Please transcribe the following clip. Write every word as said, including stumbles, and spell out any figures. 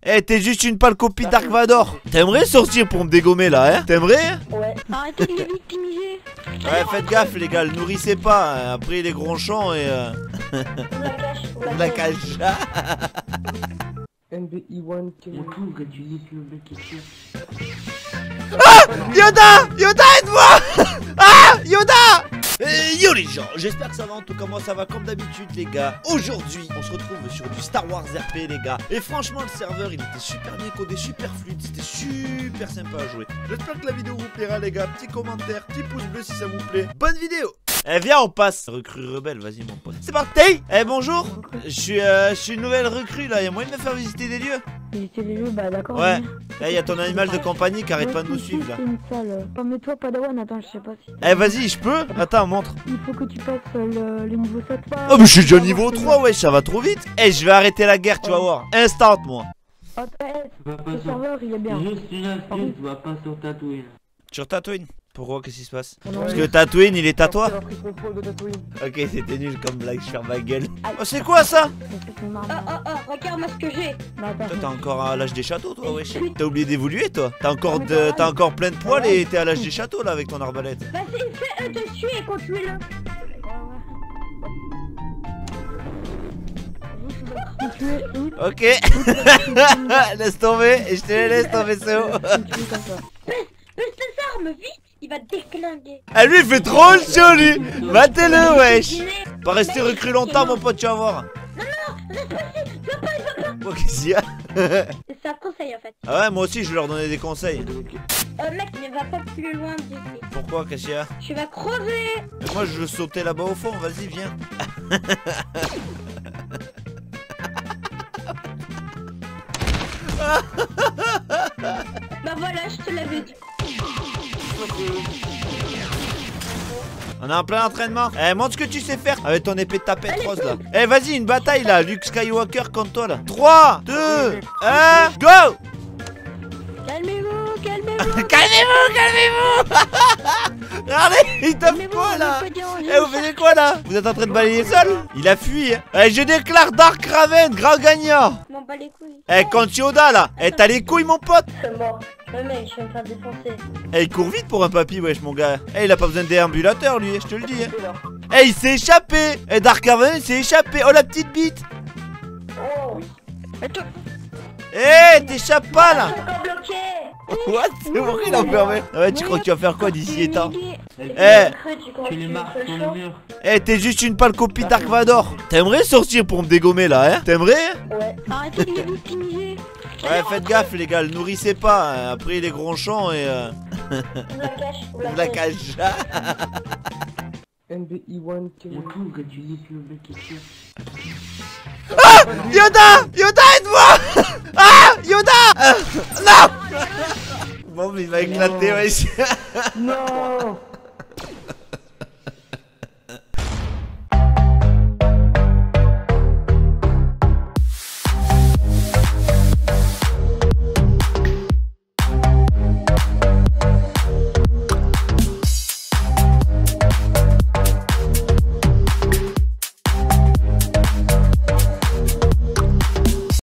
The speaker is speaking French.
Eh, t'es juste une pâle copie Dark Vador. T'aimerais sortir pour me dégommer là, hein? T'aimerais? Ouais. Arrêtez de les victimiser. Ouais, faites gaffe les gars, le nourrissez pas, hein. Après il est gronchant et euh... On la cache. on la cache. M B I un Ah, Yoda, Yoda, aide-moi. Ah, Yoda. Eh, yo les gens, j'espère que ça va. En tout cas moi ça va comme d'habitude les gars. Aujourd'hui on se retrouve sur du Star Wars R P les gars. Et franchement le serveur il était super bien codé, super fluide, c'était super sympa à jouer. J'espère que la vidéo vous plaira les gars. Petit commentaire, petit pouce bleu si ça vous plaît. Bonne vidéo. Eh viens on passe. Recrue rebelle, vas-y mon pote. C'est parti. Eh bonjour. Je suis euh, je suis une nouvelle recrue là. Y'a moyen de me faire visiter des lieux? Visiter les lieux, bah d'accord. Ouais. Là y'a ton animal de compagnie qui arrête pas de nous suivre là. C'est une salle. Oh, mais toi Padawan, attends, je sais pas si. Eh vas-y je peux. Attends montre. Il faut que tu passes le, le niveau sept. Oh mais je suis déjà niveau trois, ouais, ça va trop vite. Eh, je vais arrêter la guerre, tu vas voir. Instant, moi. Oh, eh, le serveur il est bien. Juste une astuce, tu vas pas sur Tatooine. Sur Tatooine? Pourquoi? Qu'est-ce qui se passe? Oh, non, Parce oui. que Tatooine, il est à toi? Ah, Ok, c'était nul comme blague, je ferme ma gueule. Oh, c'est quoi ça? Oh, oh, oh, regarde-moi ce que j'ai. Toi, t'as encore à l'âge des châteaux, toi, wesh. T'as oublié d'évoluer, toi? T'as encore, de... t'as encore plein de poils et t'es à l'âge des châteaux, là, avec ton arbalète. Vas-y, fais eux dessus et continue là. Ok. Laisse tomber, et je te laisse ton vaisseau. Baisse tes armes, vite. Il va te déclinguer. Ah, lui, il fait trop le show, lui. Battez-le, wesh. Pas rester recru longtemps, mon pote, tu vas voir. Non, non, laisse passer. Tu vas pas, il va pas. Oh, qu'est-ce qu'il y a? C'est un conseil en fait. Ah ouais, moi aussi, je vais leur donner des conseils. Euh, mec, ne va pas plus loin d'ici. Pourquoi, qu'est-ce qu'il y a? Tu vas crever. Mais moi, je veux sauter là-bas au fond, vas-y, viens. Bah voilà, je te l'avais dit. On est en plein entraînement. Eh, montre ce que tu sais faire avec ton épée de tapette rose là. Eh, vas-y, une bataille là. Luke Skywalker contre toi là. trois, deux, un, go. Calmez-vous, calmez-vous. Calmez-vous, calmez-vous. Regardez, il tape quoi là? Eh, vous faites quoi là? Vous êtes en train de balayer le sol? Il a fui. Eh, je déclare Dark Raven, grand gagnant. M'en bats les couilles. Eh, contre Yoda là. Eh, t'as les couilles, mon pote. C'est mort. Ouais, mec, je vais me faire défoncer. Eh, il court vite pour un papy, wesh, mon gars. Eh, il a pas besoin de déambulateur, lui, je te le dis. Hein. Eh, il s'est échappé. Eh, Dark Raven, il s'est échappé. Oh, la petite bite. Oh. Eh, t'échappes pas là. Je suis encore bloqué. What? C'est pourquoi il en permet? Ah ouais, tu crois que tu vas faire quoi d'ici et temps? Eh, Tu les marques sur le mur. Eh, t'es juste une pâle copie Dark Vador. T'aimerais sortir pour me dégommer là, hein? T'aimerais? Ouais. Arrêtez de les victimiser. Ouais, faites gaffe les gars, le nourrissez pas, hein. Après il est gronchant et euh... On la cache. on la cache. M B I un Ah, Yoda, Yoda, aide-moi. Ah, Yoda. euh, Non. Bon, mais il va éclater, wesh. Non.